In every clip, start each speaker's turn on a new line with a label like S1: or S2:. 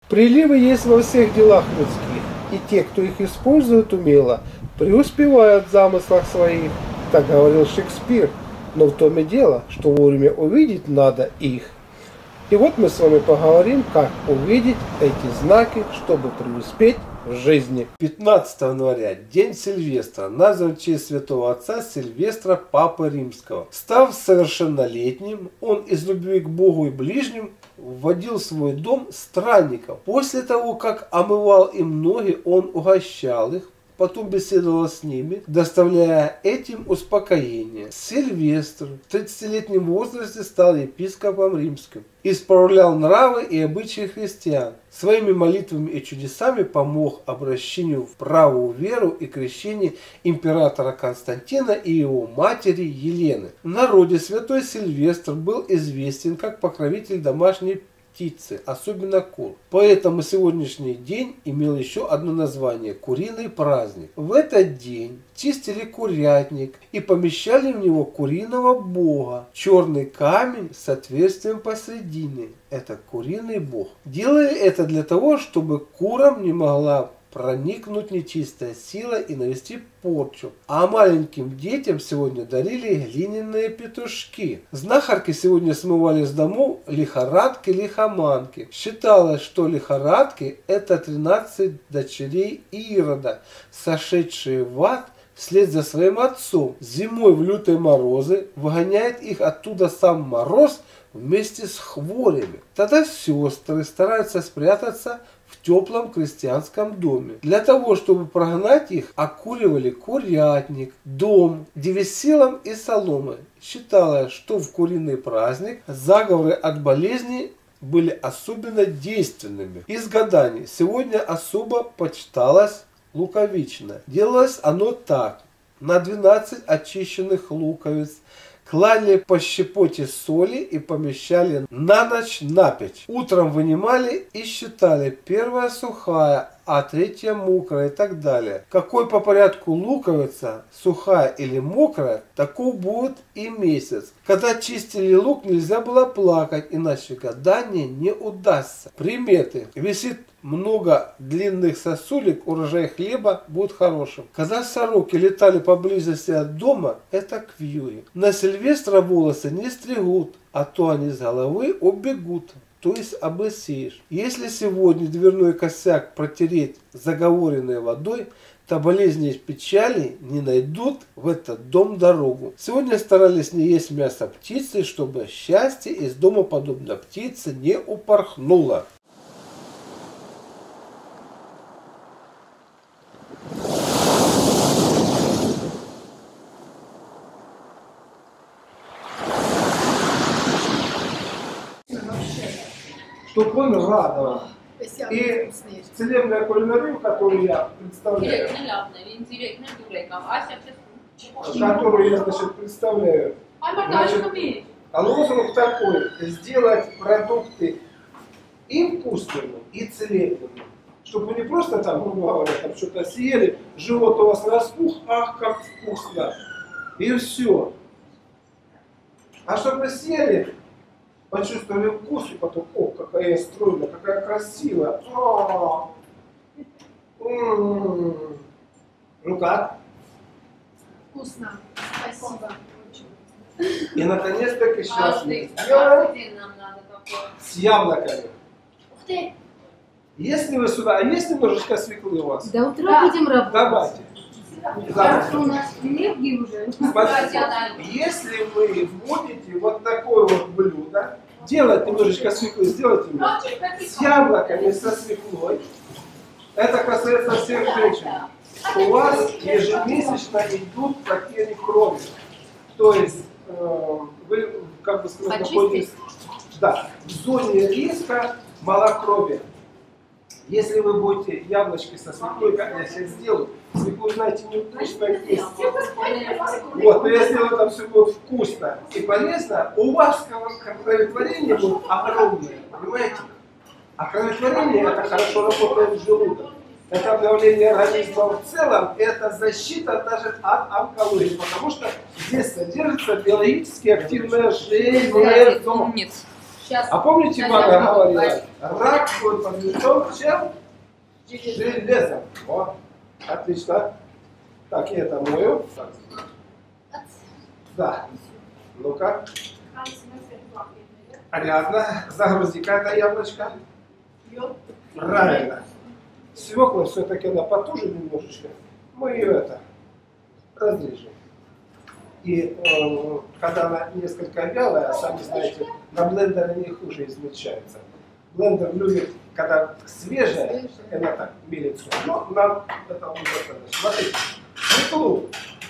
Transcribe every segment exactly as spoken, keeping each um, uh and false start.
S1: Приливы есть во всех делах людских, и те, кто их использует умело, преуспевают в замыслах своих, так говорил Шекспир. Но в том и дело, что вовремя увидеть надо их. И вот мы с вами поговорим, как увидеть эти знаки, чтобы преуспеть в жизни.
S2: пятнадцатого января, день Сильвестра, назван в честь святого отца Сильвестра, Папы Римского. Став совершеннолетним, он из любви к Богу и ближним вводил в свой дом странников. После того, как омывал им ноги, он угощал их, потом беседовал с ними, доставляя этим успокоение. Сильвестр в тридцатилетнем возрасте стал епископом римским. Исправлял нравы и обычаи христиан. Своими молитвами и чудесами помог обращению в правую веру и крещению императора Константина и его матери Елены. В народе святой Сильвестр был известен как покровитель домашней птицы, особенно кур. Поэтому сегодняшний день имел еще одно название – куриный праздник. В этот день чистили курятник и помещали в него куриного бога. Черный камень с отверстием посредине – это куриный бог. Делали это для того, чтобы курам не могла проникнуть нечистая сила и навести порчу. А маленьким детям сегодня дарили глиняные петушки. Знахарки сегодня смывали с домов лихорадки, лихоманки. Считалось, что лихорадки – это тринадцать дочерей Ирода, сошедшие в ад вслед за своим отцом. Зимой в лютые морозы выгоняет их оттуда сам мороз вместе с хворями. Тогда сестры стараются спрятаться в теплом крестьянском доме. Для того, чтобы прогнать их, окуривали курятник, дом девесилом и соломой. Считалось, что в куриный праздник заговоры от болезней были особенно действенными. Из гаданий сегодня особо почиталось луковичное. Делалось оно так. На двенадцать очищенных луковиц клали по щепоте соли и помещали на ночь на печь. Утром вынимали и считали: первая сухая, а третья мокрая и так далее. Какой по порядку луковица, сухая или мокрая, таков будет и месяц. Когда чистили лук, нельзя было плакать, иначе гадание не удастся. Приметы. Висит много длинных сосулек, урожай хлеба будет хорошим. Когда сороки летали поблизости от дома, это квьюи. На Сильвестра волосы не стригут, а то они с головы убегут, то есть облысеешь. Если сегодня дверной косяк протереть заговоренной водой, то болезни и печали не найдут в этот дом дорогу. Сегодня старались не есть мясо птицы, чтобы счастье из дома подобно птице не упорхнуло.
S1: Чтобы он радовал. И целебная кулинария, которую я представляю, которую я, значит, представляю, значит, а лозунг такой: сделать продукты и вкусными, и целебными. Чтобы вы не просто там, грубо говоря, там что-то съели, живот у вас распух, ах, как вкусно, и все. А чтобы вы съели, почувствовали вкус, и потом: о, какая я стройная, какая красивая. А -а -а. Ну как?
S3: Вкусно. Спасибо.
S1: И наконец-таки сейчас мы сделаем с яблоками.
S3: Ух ты!
S1: Если вы сюда, а есть немножечко свеклы у вас?
S3: До утра да. Будем работать.
S1: Давайте.
S3: Завтра у нас энергии уже.
S1: Смотрите, если вы будете вот такое вот блюдо, делать немножечко свеклы, сделайте мне с яблоками, со свеклой. Это касается всех женщин. У вас ежемесячно идут потери крови. То есть э, вы, как бы сказать, находитесь, да, в зоне риска малокровия. Если вы будете яблочки со свеклой, как я сейчас сделаю, свеклу, знаете, невкусно есть. Вот, но я сделаю там все будет вкусно и полезно, у вас кроветворение будет огромное, понимаете? А кроветворение — это хорошо работает желудок. Это обновление организма в целом, это защита даже от онкологии, потому что здесь содержится биологически активное железо.
S3: Сейчас.
S1: А помните,
S3: Сейчас
S1: мама
S3: я
S1: говорила,
S3: попробую.
S1: рак будет побежден чем? Железом. Вот. Отлично. Так, я это мою. Да. Ну-ка. Понятно. Загрузи-ка это яблочко. Правильно. Свекла все-таки она потуже немножечко. Мы ее это разрежем. И э, когда она несколько вялая, сами знаете, на блендере не хуже измельчается. Блендер любит, когда свежая, она так мелится. Но нам это уже достаточно. Смотрите, свеклу.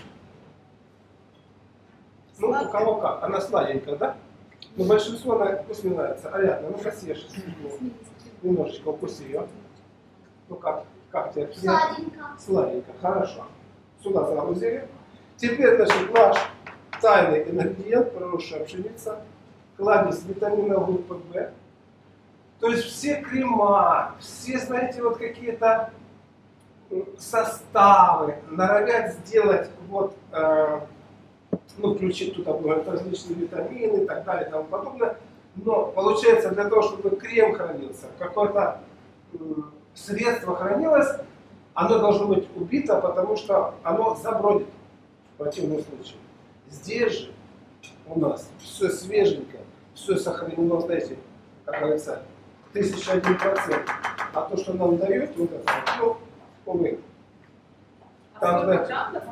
S1: Ну, у кого как. Она сладенькая, да? Но большинство она вкусно нравится. Ариадна, ну-ка съешь. Немножечко укуси ее. Ну как? Как тебе?
S3: Сладенько.
S1: Сладенько, хорошо. Сюда загрузили. Теперь, значит, наш тайный ингредиент, проросшая пшеница, кладезь витамина группы В. То есть все крема, все, знаете, вот какие-то составы норовят сделать, вот, э, ну, включить туда бывают различные витамины и так далее и тому подобное. Но получается, для того, чтобы крем хранился, какое-то э, средство хранилось, оно должно быть убито, потому что оно забродит в противном случае. Здесь же у нас все свеженькое, все сохранено, знаете, как говорится, тысяча один процент. А то, что нам дают, вот это, ну, увы. Там, знаете,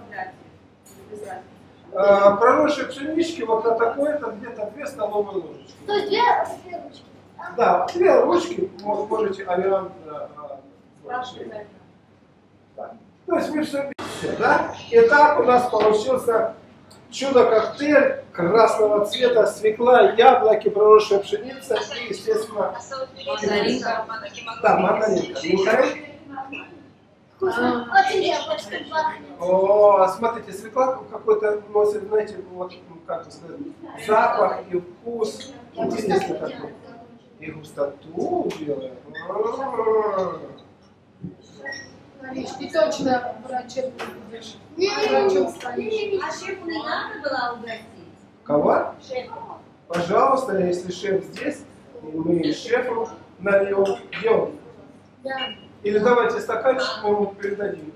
S1: а, проросшей пшенички вот на такой, это где-то две столовые ложечки.
S3: То есть две две ручки.
S1: Да, две ручки можете Ариан. Да. То есть мы все, все, да? И так у нас получился чудо-коктейль красного цвета, свекла, яблоки, проросшая пшеница и, естественно,
S3: Мандаринка.
S1: да, мандаринка.
S3: Вкусно. Очень яблочко пахнет.
S1: О, смотрите, свекла какой-то носит, знаете, вот, как сказать, запах и вкус. Интересный такой. И густоту делает.
S3: Мариш, ты точно врачом будешь. Врачом станешь.
S4: А шефу не надо было угостить?
S1: Кого?
S4: Шефу.
S1: Пожалуйста, если шеф здесь, мы шефу нальем. Делаем.
S3: Да.
S1: Или давайте стаканчик, мы ему передадим.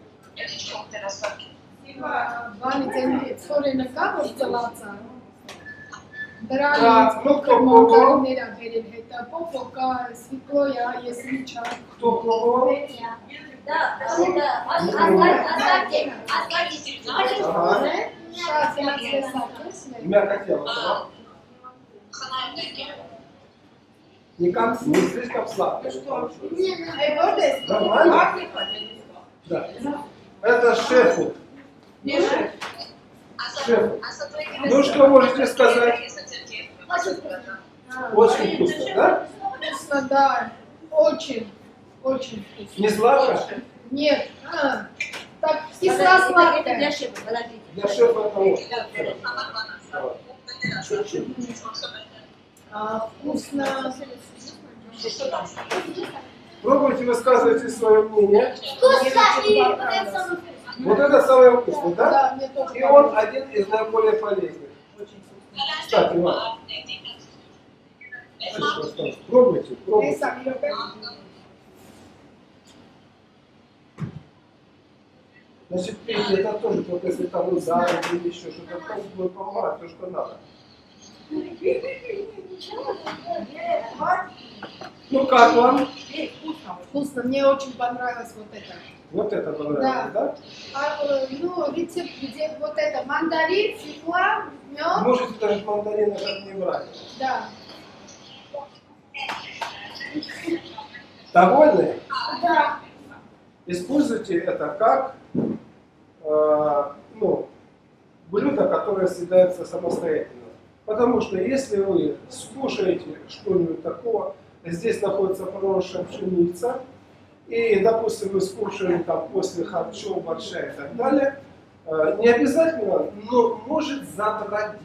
S3: Vani ține țore în capul țelața.
S1: Da,
S3: Dragi,
S1: nu
S3: că
S1: că
S3: mă
S1: Bobo.
S3: carinera verelheta, popoca, svicloia, jesniča.
S1: Кто пробовал?
S4: Да, да. Оставьте, оставьте.
S1: Ага.
S3: Șase ați lăsat, nu?
S1: Мягко тело, да? Никак, не слишком сладко.
S3: Ai vorbesc?
S1: Нормально? Да. Это шефу. Шефу. Ну что можете сказать? Очень вкусно, да?
S3: Вкусно, да. Очень, очень вкусно.
S1: Не сладко?
S3: Нет. А, так кисло-сладкое.
S4: Для шефа, подождите.
S1: Для шефа это вот. Чуть-чуть.
S3: А, вкусно.
S1: Пробуйте, высказывайте свое мнение.
S3: Вкусно и вот это самое вкусное.
S1: Вот это самое вкусное, да?
S3: Да, мне тоже
S1: И он один из наиболее полезных. Кстати, Иван. Пробуйте,
S3: Ei
S1: пробуйте.
S3: sami robe.
S1: Значит, пейте это тоже, только если там удар или еще что-то, то будет помогать, то, что надо. Ну как вам?
S3: Вкусно, мне очень понравилось вот это.
S1: Вот это понравилось, да?
S3: А, э, ну, рецепт, где вот это мандарин, свекла, мед,
S1: Можете даже мандарины как не брать.
S3: да.
S1: Довольны?
S3: Да.
S1: Используйте это как э, ну, блюдо, которое съедается самостоятельно. Потому что если вы скушаете что-нибудь такого, здесь находится проросшая пшеница, и, допустим, вы скушали там после харчо, борща и так далее, э, не обязательно, но может затратить.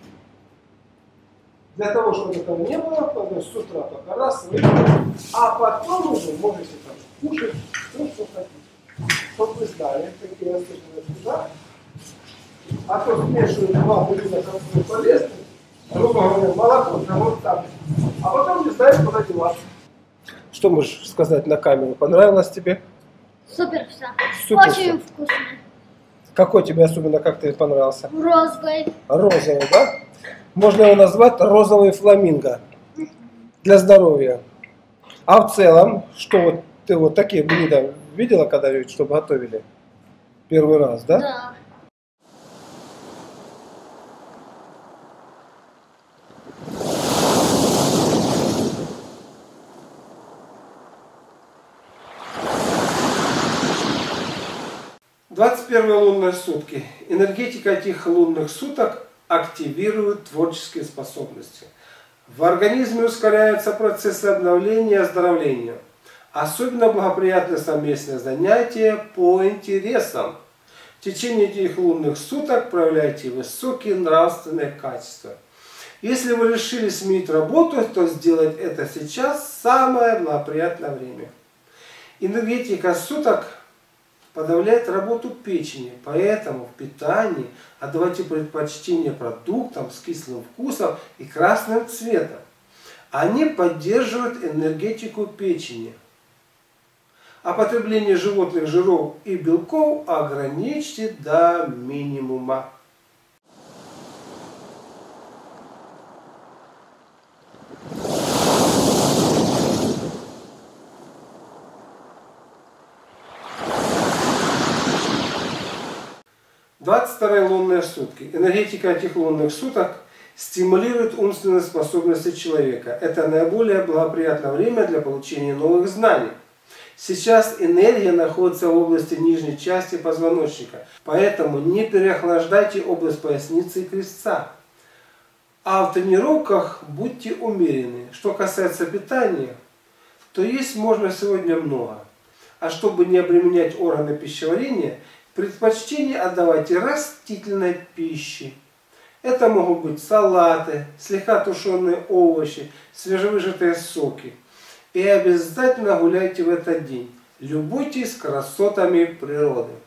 S1: Для того, чтобы этого не было, то с утра только раз вы, а потом уже можете там кушать все, что хотите. Чтобы вы знали, какие особенности, да? А то смешивают два блюда, которые полезны, грубо говоря, молоко, вот так. А потом не знаешь, куда деваться. Что можешь сказать на камеру? Понравилось тебе?
S3: Супер все.
S1: Супер
S3: Очень
S1: всё.
S3: вкусно.
S1: Какой тебе особенно, как тебе понравился?
S3: Розовый.
S1: Розовый, да? Можно его назвать розовый фламинго. Для здоровья. А в целом, что вот ты вот такие блюда видела когда-нибудь, чтобы готовили? Первый раз, да?
S3: Да.
S2: двадцать первые лунные сутки. Энергетика этих лунных суток активирует творческие способности. В организме ускоряются процессы обновления и оздоровления. Особенно благоприятны совместные занятия по интересам. В течение этих лунных суток проявляйте высокие нравственные качества. Если вы решили сменить работу, то сделать это сейчас самое благоприятное время. Энергетика суток подавляет работу печени, поэтому в питании отдавайте предпочтение продуктам с кислым вкусом и красным цветом. Они поддерживают энергетику печени. А потребление животных жиров и белков ограничьте до минимума. двадцать вторые лунные сутки. Энергетика этих лунных суток стимулирует умственные способности человека. Это наиболее благоприятное время для получения новых знаний. Сейчас энергия находится в области нижней части позвоночника, поэтому не переохлаждайте область поясницы и крестца. А в тренировках будьте умеренны. Что касается питания, то есть можно сегодня много. А чтобы не обременять органы пищеварения, предпочтение отдавайте растительной пище. Это могут быть салаты, слегка тушеные овощи, свежевыжатые соки. И обязательно гуляйте в этот день. Любуйтесь красотами природы.